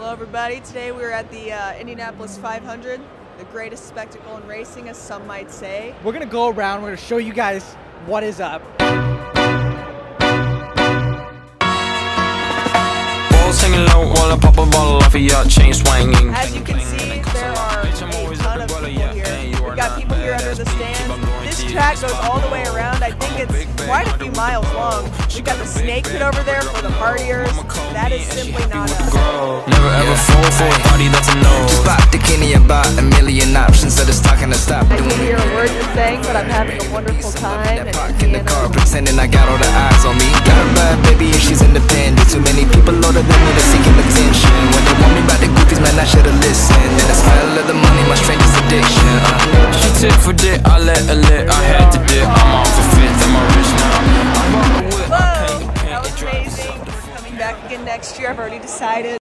Hello everybody, today we're at the Indianapolis 500, the greatest spectacle in racing, as some might say. We're gonna go around, we're gonna show you guys what is up. Balls hanging low while I pop a bottle off of your chain swinging. As you can see, there are a ton of people here. We've got people here under the stands. This track goes all the way around. I think it's quite a few miles long. We've got the snake pit over there for the partiers. That is simply not us. Never ever fall for a party that's a no. Just bought the Kenny about a million options, so just talking to stop. I can't hear a word you're saying, but I'm having a wonderful time. In the car, pretending I got all the eyes on me. Got a bad baby and she's independent. Too many people older than me that's seeking attention. When they want me about the goofies, man, I should've listened. And the smell of the money, my strangest addiction. She tit for dick, I let her lit. I had to dip, I'm off for fifth, I'm rich now. Whoa, that was amazing. We're coming back again next year, I've already decided.